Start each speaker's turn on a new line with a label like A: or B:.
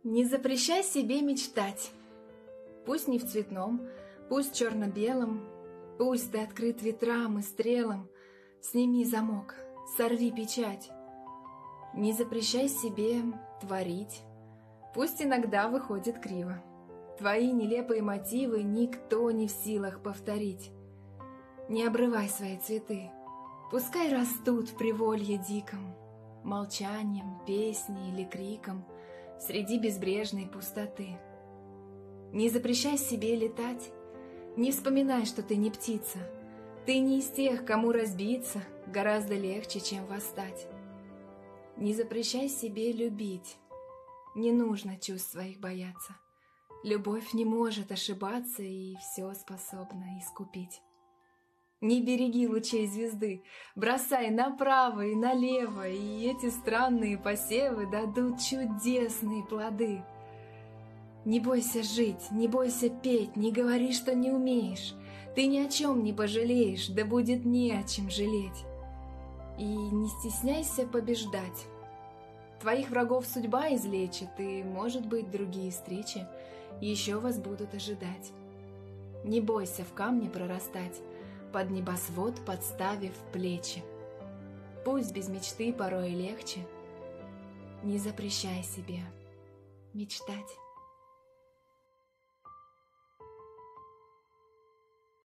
A: Не запрещай себе мечтать. Пусть не в цветном, пусть черно-белом, пусть ты открыт ветрам и стрелам. Сними замок, сорви печать. Не запрещай себе творить. Пусть иногда выходит криво. Твои нелепые мотивы никто не в силах повторить. Не обрывай свои цветы, пускай растут в приволье диком, молчанием, песней или криком среди безбрежной пустоты. Не запрещай себе летать, не вспоминай, что ты не птица. Ты не из тех, кому разбиться гораздо легче, чем восстать. Не запрещай себе любить, не нужно чувств своих бояться. Любовь не может ошибаться и все способна искупить. Не береги лучей звезды, бросай направо и налево, и эти странные посевы дадут чудесные плоды. Не бойся жить, не бойся петь, не говори, что не умеешь. Ты ни о чем не пожалеешь, да будет не о чем жалеть. И не стесняйся побеждать. Твоих врагов судьба излечит, и, может быть, другие встречи еще вас будут ожидать. Не бойся в камне прорастать, под небосвод подставив плечи. Пусть без мечты порой легче, не запрещай себе мечтать.